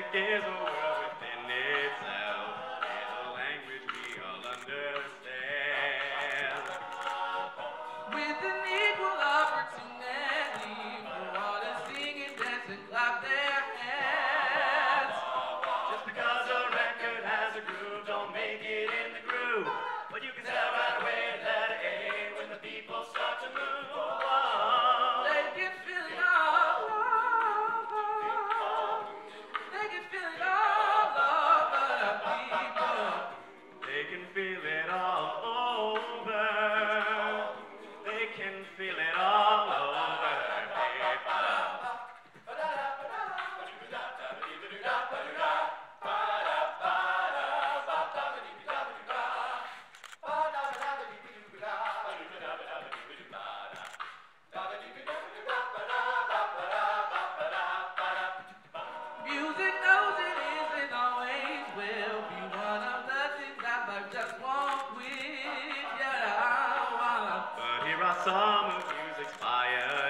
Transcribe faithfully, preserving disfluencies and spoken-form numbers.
is a world within itself. It's a language we all understand. With an equal opportunity for all to sing and dance and clap their hands. Just because a record has a groove, don't make it in the groove. But you can tell right away that it ain't when the people start to move. Oh. They can feel it all over. They can feel it all over the people. They can feel it all over. They can feel it all over, people. Music knows it isn't always will be one of the things that life just won't quit. Yeah, I wanna. But here are some of music's fire